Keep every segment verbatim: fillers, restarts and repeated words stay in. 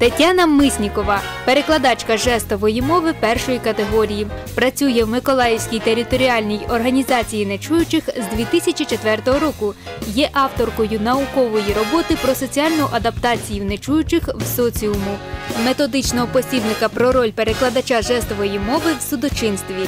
Тетяна Миснікова – перекладачка жестової мови першої категорії. Працює в Миколаївській територіальній організації нечуючих з дві тисячі четвертого року. Є авторкою наукової роботи про соціальну адаптацію нечуючих в соціуму, методичного посібника про роль перекладача жестової мови в судочинстві.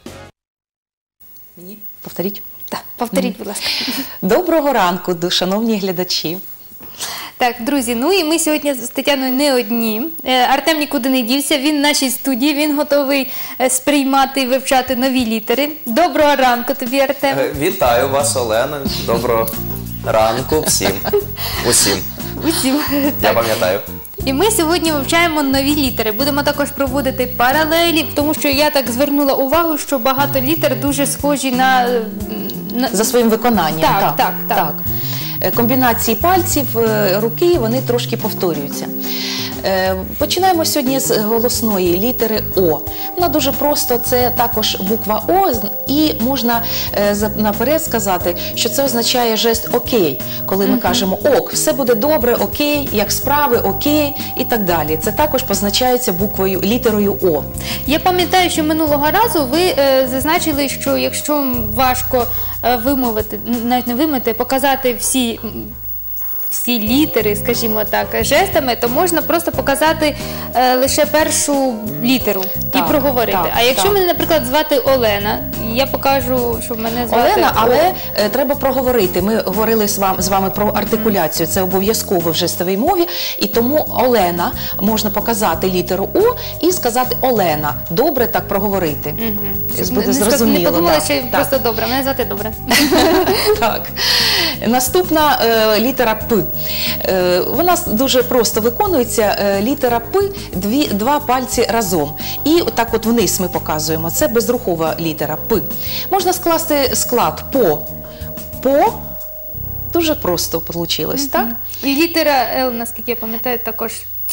Мені? Повторіть? Так, повторіть, будь ласка. Доброго ранку, шановні глядачі. Так, друзі, ну і ми сьогодні з Тетяною не одні. Артем нікуди не дівся, він в нашій студії, він готовий сприймати і вивчати нові літери. Доброго ранку тобі, Артем. Вітаю вас, Олена. Доброго ранку всім. Усім. Усім. Я пам'ятаю. І ми сьогодні вивчаємо нові літери. Будемо також проводити паралелі, тому що я так звернула увагу, що багато літер дуже схожі на... на... За своїм виконанням. Так, так, так. так. так. Комбінації пальців, руки, вони трошки повторюються. Починаємо сьогодні з голосної літери О. Вона дуже просто, це також буква О, і можна наперед сказати, що це означає жест «окей», коли ми uh-huh. кажемо «ок», все буде добре, окей, як справи, окей і так далі. Це також позначається буквою, літерою О. Я пам'ятаю, що минулого разу ви е, зазначили, що якщо важко е, вимовити, навіть не вимовити, показати всі... всі літери, скажімо так, жестами, то можна просто показати е, лише першу літеру так, і проговорити. Так, а якщо так. мене, наприклад, звати Олена, я покажу, що мене звати Олена, О. але е, треба проговорити. Ми говорили з вами, з вами про артикуляцію, це обов'язково в жестовій мові, і тому Олена можна показати літеру О і сказати Олена. Добре так проговорити. Угу. Буде не, зрозуміло. Не подумала, так. що так. просто добре. Мене звати добре. Так. Наступна е, літера П. Е, вона дуже просто виконується. Е, літера П, дві, два пальці разом. І так от вниз ми показуємо. Це безрухова літера П. Можна скласти склад по. По. Дуже просто вийшло, mm-hmm. так? І літера Л, наскільки я пам'ятаю, також.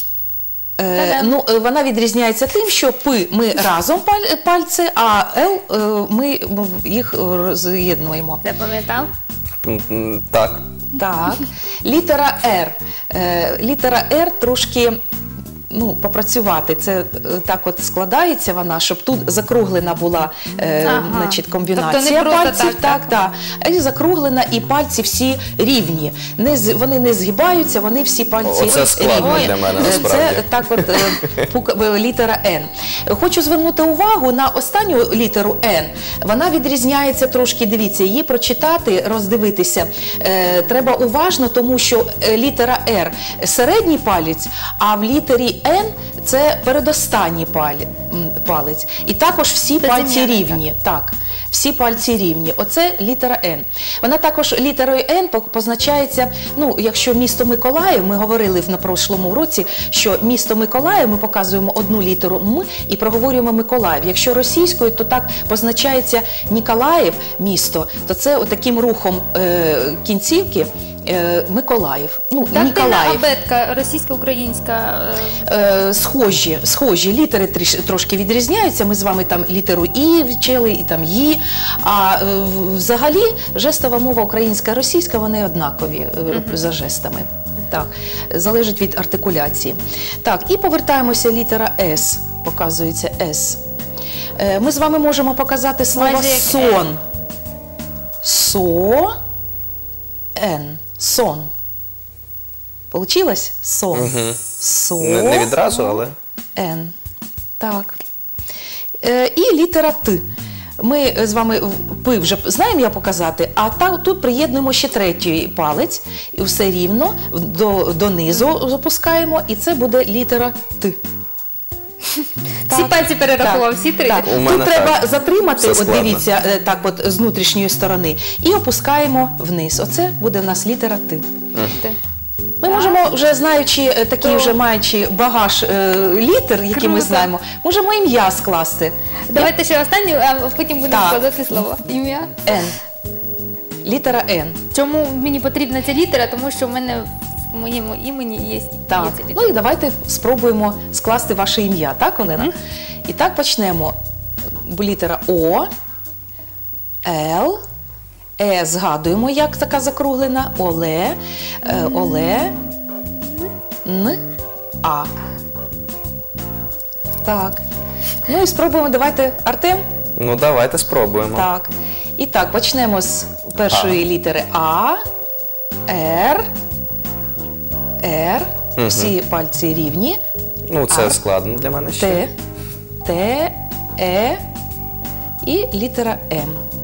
Е, ну, вона відрізняється тим, що П ми разом пальці, а Л ми їх з'єднуємо. Запам'ятав? Так. Так. Літера Р. Е, літера Р трошки, ну, попрацювати. Це так от складається вона, щоб тут закруглена була е, ага. значить, комбінація тобто не пальців. Так, так, так. так. І закруглена, і пальці всі рівні. Не, вони не згибаються, вони всі пальці рівні. Оце складно для мене, насправді. Це так от е, літера Н. Хочу звернути увагу на останню літеру Н. Вона відрізняється трошки, дивіться, її прочитати, роздивитися е, треба уважно, тому що літера Р середній палець, а в літері Н це передостанній палець. І також всі це пальці зім'яне, рівні. Так. Так, всі пальці рівні. Оце літера Н. Вона також літерою Н позначається, ну, якщо місто Миколаїв, ми говорили на прошлому уроці, що місто Миколаїв, ми показуємо одну літеру М і проговорюємо Миколаїв. Якщо російською, то так позначається Ніколаїв, місто, то це таким рухом е, кінцівки Миколаїв. Ну, Дактильна абетка, російсько-українська. Е, схожі, схожі. Літери тріш, трошки відрізняються. Ми з вами там літеру І вчили, і там Ї. А е, взагалі жестова мова українська і російська, вони однакові е, uh-huh. за жестами. Так, залежить від артикуляції. Так, і повертаємося, літера С. Показується С. Е, ми з вами можемо показати слово сон. Со. Н. Сон. Получилось? Сон. Угу. Со. Не, не відразу, але... Н. Так. Е, і літера Т. Ми з вами П вже знаємо я показати, а та, тут приєднуємо ще третій палець, і все рівно до, донизу запускаємо, і це буде літера Т. Всі пальці перерахував, всі три? Так. Тут треба так. затримати, от дивіться, так от з внутрішньої сторони, і опускаємо вниз. Оце буде в нас літера Т. Т. Ми можемо, вже знаючи, такі вже маючи багаж е, літер, які Круто. Ми знаємо, можемо ім'я скласти. Давайте ще останню, а потім будемо так. складати слово. Ім'я? Н. Літера Н. Чому мені потрібна ця літера? Тому що в мене в моєму імені є, так. є ця літера. Ну і давайте спробуємо скласти ваше ім'я, так, Олена? Mm. І так почнемо. Літера О, Л, Е згадуємо, як така закруглена, Оле, е, Оле, Н, А. Так. Ну і спробуємо, давайте, Артем? Ну, давайте спробуємо. Так. І так, почнемо з першої А. літери А, Р, Р, Мгм. всі пальці рівні, Ну, це А. складно для мене ще. Т, Т, Е і літера М.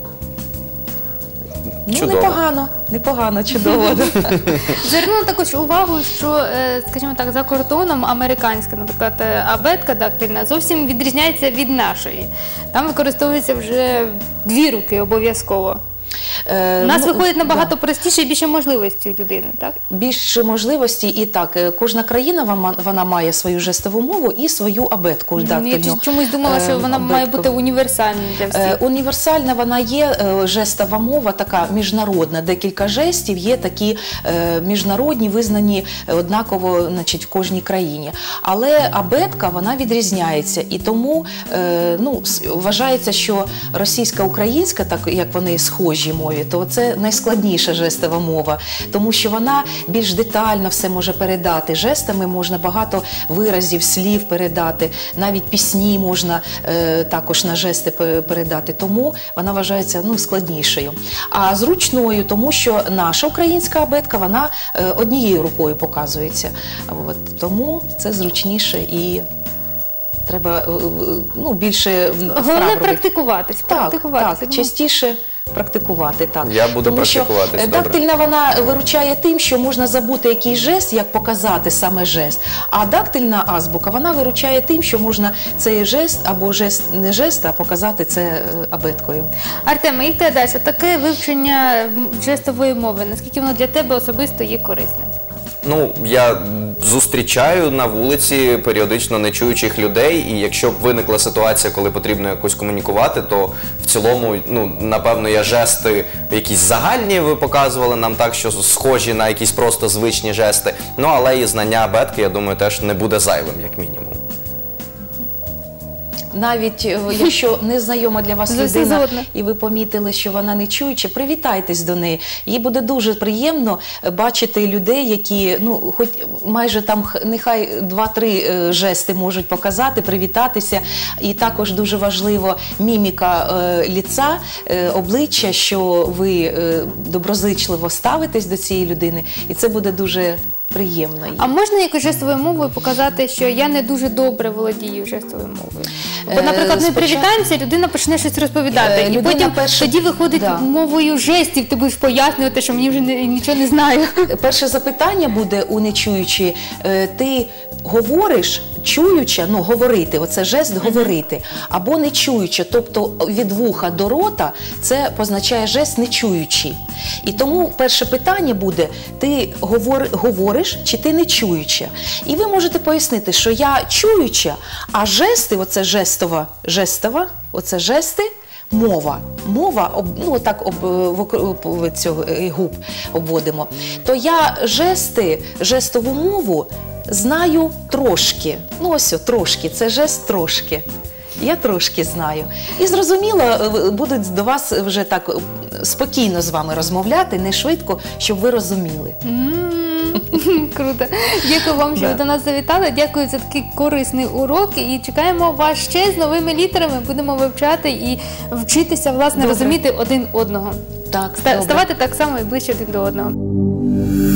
Ну, Чудово. непогано, непогано, чудово. Звернула також увагу, що, е, скажімо так, за кордоном американська, наприклад, е, абетка дактильна зовсім відрізняється від нашої. Там використовується вже дві руки обов'язково. Е, У нас ну, виходить набагато да. простіше і більше можливостей у людини, так? Більше можливості і так, е, кожна країна вона, вона має свою жестову мову і свою абетку Я дактильну. чомусь думала, що е, вона має абетку. бути універсальною для Е, всіх. Універсальна вона є, е, жестова мова така міжнародна, декілька жестів є такі е, міжнародні, визнані е, однаково, значить, в кожній країні. Але абетка, вона відрізняється і тому е, ну, с- вважається, що російська-українська, так як вони схожі мові, то це найскладніша жестова мова, тому що вона більш детально все може передати. Жестами можна багато виразів, слів передати, навіть пісні можна е, також на жести пе- передати. Тому вона вважається ну, складнішою. А зручною, тому що наша українська абетка, вона е, однією рукою показується. От, тому це зручніше і треба е, е, ну, більше вправ Головне робити. практикуватись. Так, практикуватись. так, частіше практикувати. Так. Я буду Тому що, практикуватись, е, добре. Дактильна вона виручає тим, що можна забути якийсь жест, як показати саме жест. А дактильна азбука, вона виручає тим, що можна цей жест або жест, не жест, а показати це е, абеткою. Артем, і те далі, таке вивчення м, жестової мови, наскільки воно для тебе особисто є корисним? Ну, я зустрічаю на вулиці періодично нечуючих людей, і якщо б виникла ситуація, коли потрібно якось комунікувати, то в цілому, ну, напевно, є жести якісь загальні, ви показували нам так, що схожі на якісь просто звичні жести. Ну, але і знання абетки, я думаю, теж не буде зайвим, як мінімум. Навіть е, якщо незнайома для вас Зовсім людина, згодна. і ви помітили, що вона не чуюча, привітайтесь до неї. Їй буде дуже приємно е, бачити людей, які, ну, хоч майже там х- нехай два-три е, жести можуть показати, привітатися. І також дуже важливо міміка е, ліца, е, обличчя, що ви е, доброзичливо ставитесь до цієї людини, і це буде дуже приємно їй. А можна якось жестовою мовою показати, що я не дуже добре володію жестовою мовою? Бо, Е, наприклад, ми спочатку- привітаємося, людина почне щось розповідати, Е, і людина потім перше- тоді виходить Да. мовою жестів, ти будеш пояснювати, що мені вже не- нічого не знаю. Перше запитання буде у нечуючої. Е, Ти говориш, чуюча, ну говорити, оце жест говорити, або не чуюча, тобто від вуха до рота, це позначає жест не чуючий. І тому перше питання буде: ти говор, говориш чи ти не чуюча? І ви можете пояснити, що я чуюча, а жести, оце жестова, жестова, оце жести. Мова, мова, об- ну так об, вокруг цього е, губ обводимо. То я жести, жестову мову знаю трошки. Ну ось, о, трошки, це жест трошки. Я трошки знаю. І зрозуміло, е, будуть до вас вже так е, спокійно з вами розмовляти, не швидко, щоб ви розуміли. М, Круто. Дякую вам, що Да. ви до нас завітали. Дякую за такий корисний урок. І чекаємо вас ще з новими літерами. Будемо вивчати і вчитися, власне, Добре. розуміти один одного. Так, Ста- добре. Ставати так само і ближче один до одного.